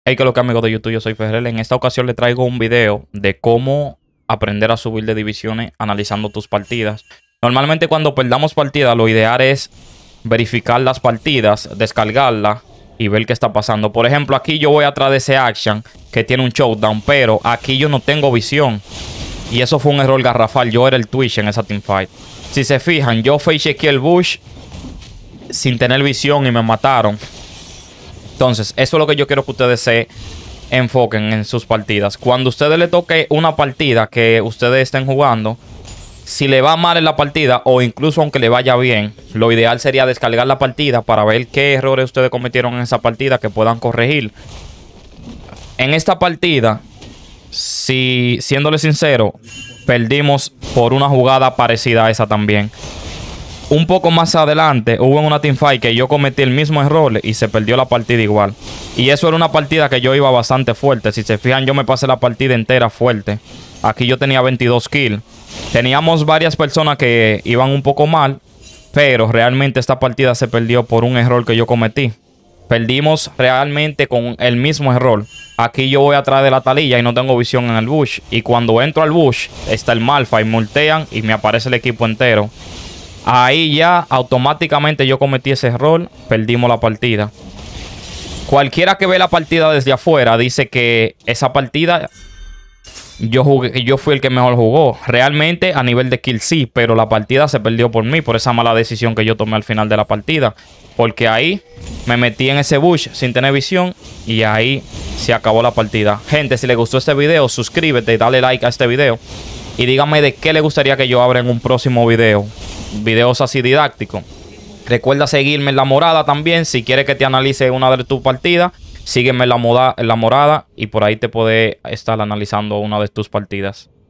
Hey, que lo que amigos de YouTube, yo soy Ferrell. En esta ocasión le traigo un video de cómo aprender a subir de divisiones analizando tus partidas. Normalmente cuando perdamos partidas, lo ideal es verificar las partidas, descargarlas y ver qué está pasando. Por ejemplo, aquí yo voy atrás de ese action que tiene un showdown, pero aquí yo no tengo visión. Y eso fue un error garrafal. Yo era el Twitch en esa teamfight. Si se fijan, yo face chequeé el bush sin tener visión y me mataron. Entonces, eso es lo que yo quiero que ustedes se enfoquen en sus partidas. Cuando a ustedes le toque una partida que ustedes estén jugando, si le va mal en la partida o incluso aunque le vaya bien, lo ideal sería descargar la partida para ver qué errores ustedes cometieron en esa partida que puedan corregir. En esta partida, si siéndole sincero, perdimos por una jugada parecida a esa también. Un poco más adelante hubo una teamfight que yo cometí el mismo error y se perdió la partida igual. Y eso era una partida que yo iba bastante fuerte. Si se fijan, yo me pasé la partida entera fuerte. Aquí yo tenía 22 kills. Teníamos varias personas que iban un poco mal, pero realmente esta partida se perdió por un error que yo cometí. Perdimos realmente con el mismo error. Aquí yo voy atrás de la talilla y no tengo visión en el bush. Y cuando entro al bush, está el Malphite, multean y me aparece el equipo entero. Ahí ya automáticamente yo cometí ese error, perdimos la partida. Cualquiera que ve la partida desde afuera dice que esa partida yo fui el que mejor jugó. Realmente a nivel de kill sí, pero la partida se perdió por mí, por esa mala decisión que yo tomé al final de la partida. Porque ahí me metí en ese bush sin tener visión y ahí se acabó la partida. Gente, si les gustó este video, suscríbete y dale like a este video. Y díganme de qué le gustaría que yo abra en un próximo video. Videos así didácticos. Recuerda seguirme en La Morada también. Si quieres que te analice una de tus partidas, sígueme en La Morada y por ahí te puede estar analizando una de tus partidas.